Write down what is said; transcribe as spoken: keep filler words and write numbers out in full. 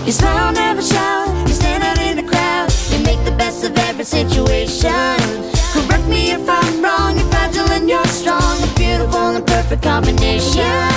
You smile, never shout, you stand out in the crowd. You make the best of every situation. Correct me if I'm wrong, you're fragile and you're strong. A beautiful and perfect combination.